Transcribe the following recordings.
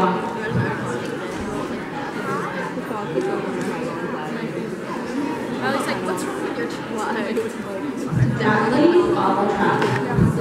walk. Riley's like, what's wrong with your twat? Now please follow track.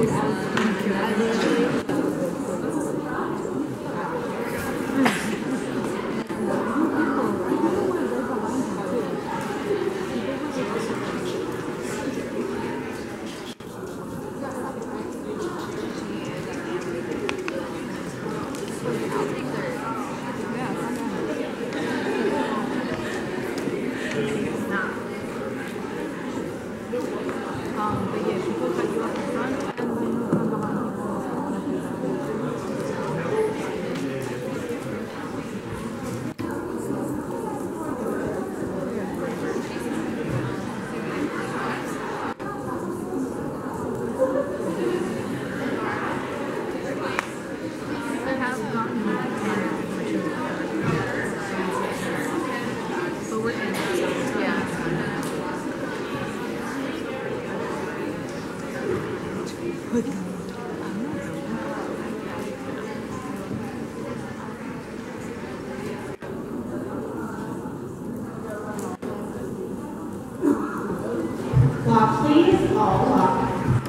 Walk, please, all walk.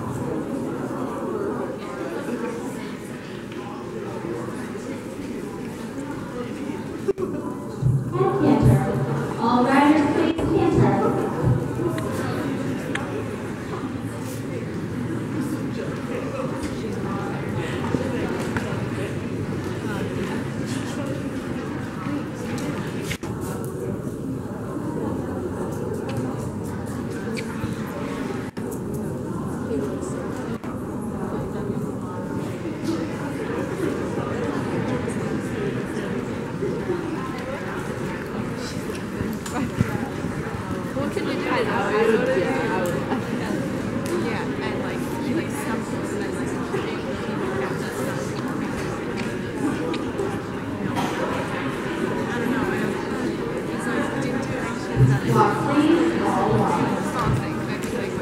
And canter. All riders, please canter. What can you do? I would, yeah, and like, he like stumbles and then like, I don't know, it's like, didn't do actions that Walk, please, all walk. something, I think like,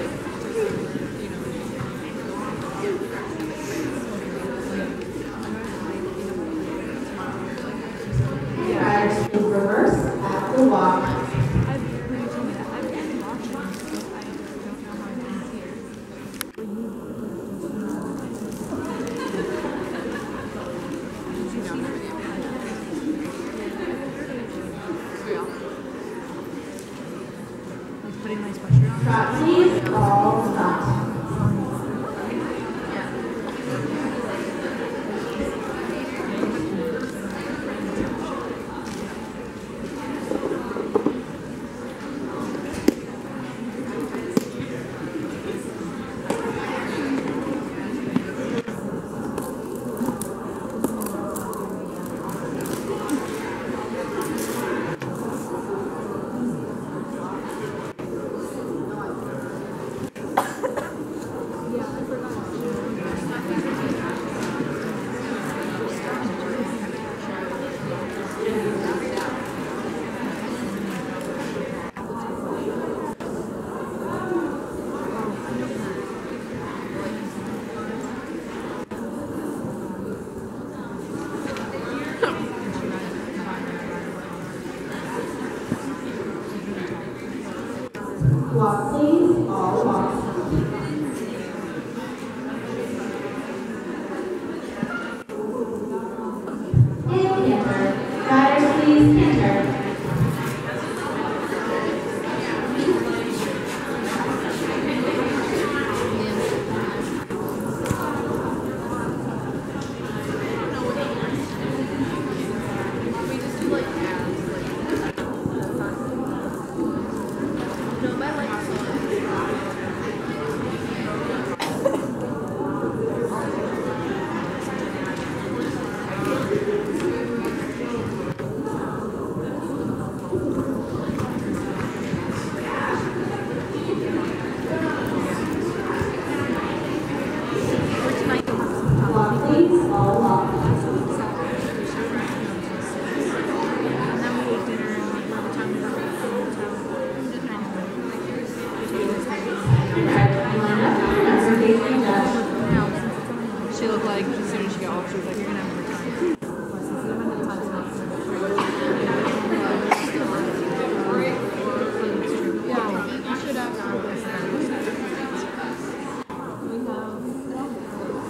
Riders, please reverse at the walk. Trot, please, all stop.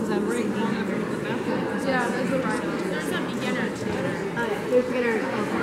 because I was thinking. Yeah, there's a beginner tutor. Oh, yeah, there's beginner. Okay.